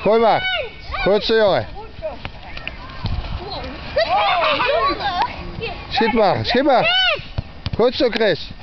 Gooi maar. Goed zo, jongen. Schiet maar, schiet maar. Goed zo, Chris.